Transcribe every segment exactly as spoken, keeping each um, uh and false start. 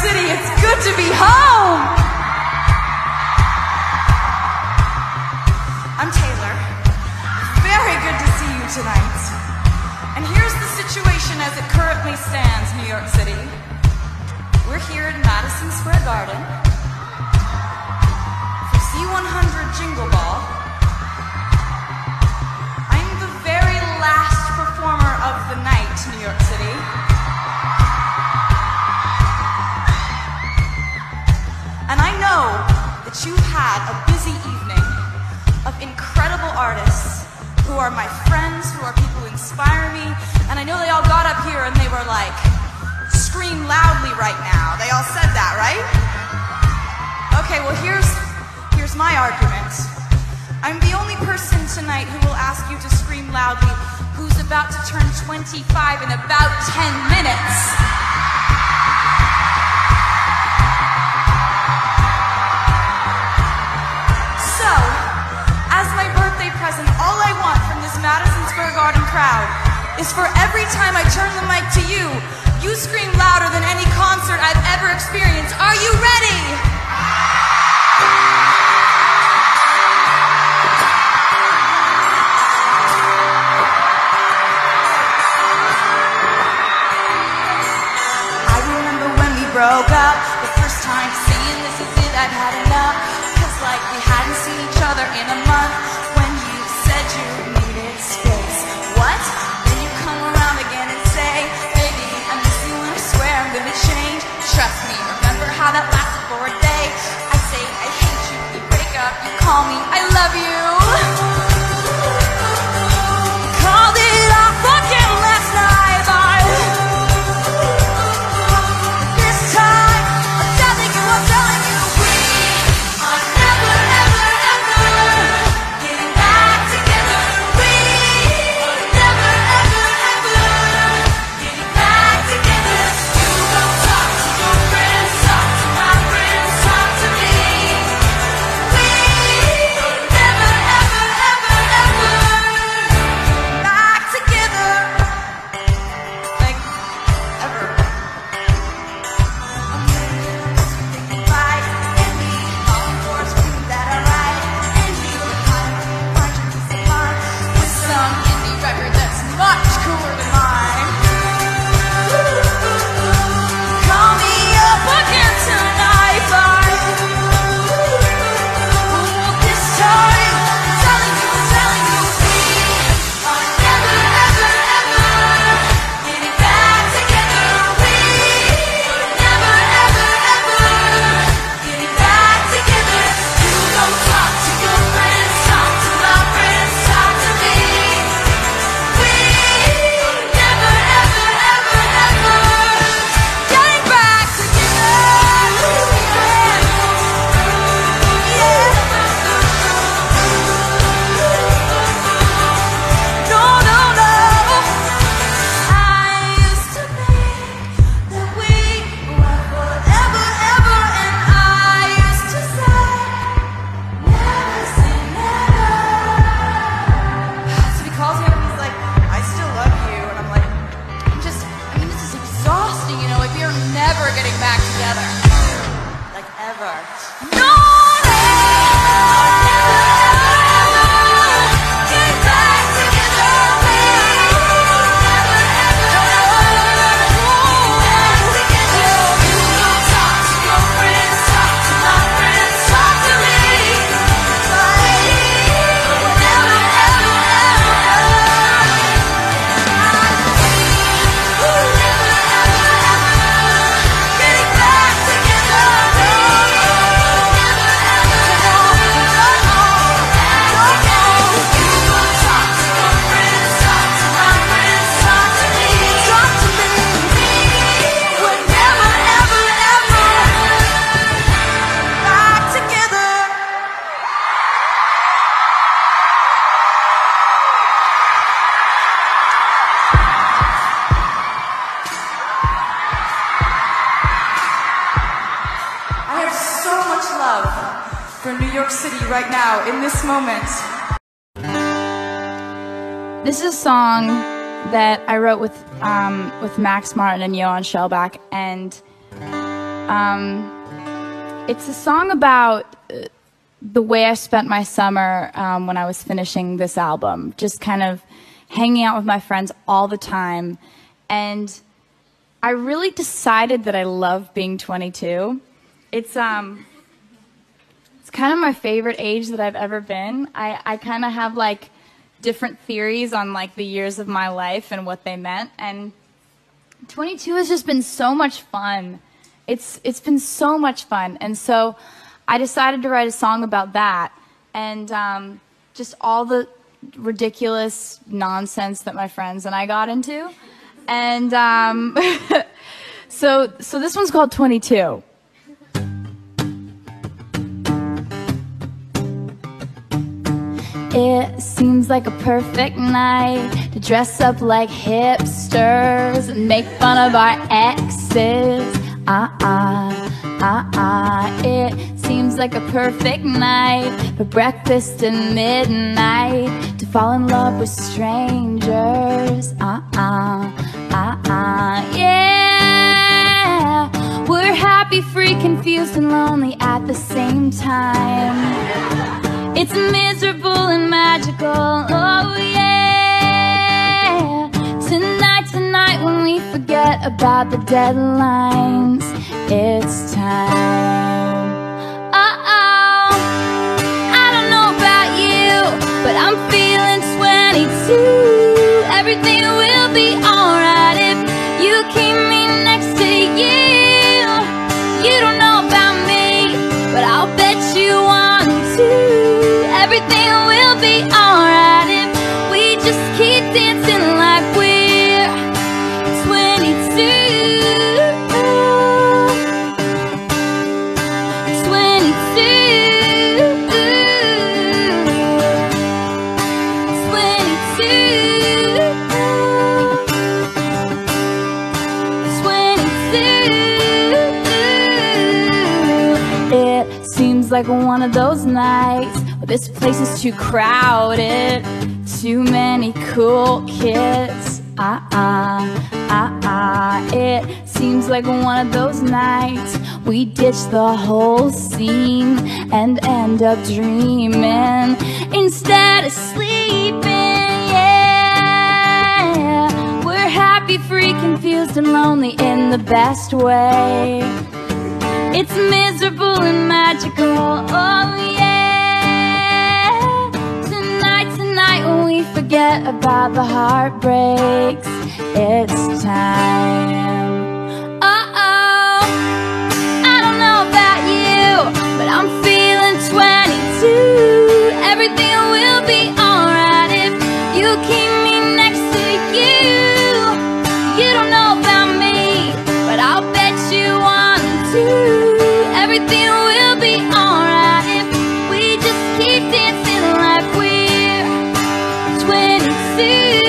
City. It's good to be home. I'm Taylor. Very good to see you tonight. And here's the situation as it currently stands, New York City. We're here in Madison Square Garden for C one hundred Jingle Ball. I'm the very last performer of the night, New York City. And I know that you've had a busy evening of incredible artists who are my friends, who are people who inspire me, and I know they all got up here and they were like, scream loudly right now. They all said that, right? Okay, well here's, here's my argument. I'm the only person tonight who will ask you to scream loudly who's about to turn twenty-five in about ten minutes. So, as my birthday present, all I want from this Madison Square Garden crowd is for every time I turn the mic to you, you scream louder than any concert I've ever experienced. Are you ready? I remember when we broke up, the first time saying this is it, I've had enough. Cause like we hadn't seen each other in a month. When you said you needed space. What? Then you come around again and say, baby, I miss you and I swear I'm gonna change. Trust me, remember how that lasted for a day? I say I hate you, you wake up, you call me, I love you. Called it off fucking last night, but this time I'm telling you, I'm telling you, we are never, ever, ever getting back together. We are never, ever, ever getting back together. You don't talk to your friends, talk to my friends, talk to me. We are never, ever, ever, ever back together. Like, ever. I'm thinking goodbye, and we all force prove that I'm right. And we will find find your peace of mind with some indie record that's much cooler than mine. Call me up again tonight, but this time I'm telling you, I'm telling you, we are never, ever, ever getting back together. We are never, ever, ever getting back together. You don't talk to your friends, talk to my friends, talk to me. We are never, ever, ever, ever getting back together. Yeah. No, no, no. I used to think that we were forever, ever, and I used to say, never say never. So he calls me up and he's like, I still love you. And I'm like, I'm just, I mean, this is exhausting, you know, if you're never getting back together. Like, ever. No, no! Get back together. We never, ever, ever get together. You don't talk to your friends, talk to my friends, talk to me. We're never, ever, getting back together. for New York City right now, in this moment. This is a song that I wrote with um, with Max Martin and Johan Shellback, and Um, it's a song about uh, the way I spent my summer um, when I was finishing this album, just kind of hanging out with my friends all the time. And I really decided that I love being twenty-two. It's um, it's kind of my favorite age that I've ever been. I, I kind of have like different theories on like the years of my life and what they meant. And twenty-two has just been so much fun. It's it's been so much fun. And so I decided to write a song about that and um, just all the ridiculous nonsense that my friends and I got into. And um, so so this one's called twenty-two. It seems like a perfect night to dress up like hipsters and make fun of our exes. Uh-uh, uh-uh. It seems like a perfect night for breakfast and midnight to fall in love with strangers. Uh-uh, uh-uh, yeah. We're happy, free, confused, and lonely at the same time. It's miserable and magical, oh yeah. Tonight, tonight, when we forget about the deadlines, it's time. Uh-oh, I don't know about you, but I'm feeling twenty-two. Everything will be alright if you keep me next to you. You don't know about me, but I'll bet you want to. Everything will be alright if we just keep dancing like we're twenty-two. twenty-two. twenty-two. It seems like one of those nights where this place is too crowded, too many cool kids. Uh-uh, uh-uh. It seems like one of those nights we ditch the whole scene and end up dreaming instead of sleeping, yeah. We're happy, free, confused, and lonely in the best way. It's miserable and magical, oh yeah. Tonight, tonight, when we forget about the heartbreaks, it's time. Uh-oh, I don't know about you, but I'm feeling twenty-two. Everything will be alright if you keep me next to you. You don't know about me, but I'll bet you want to. Everything will be alright if we just keep dancing like we're twenty-two.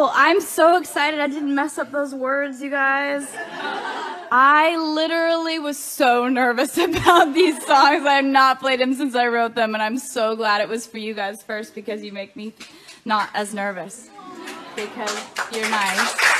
cool. I'm so excited I didn't mess up those words, you guys. I literally was so nervous about these songs. I have not played them since I wrote them, and I'm so glad it was for you guys first because you make me not as nervous. Because you're nice.